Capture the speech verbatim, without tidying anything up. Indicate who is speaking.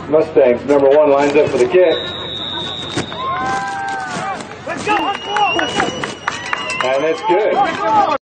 Speaker 1: Mustangs, number one, lines up for the kick.
Speaker 2: Let's go!
Speaker 1: And it's good.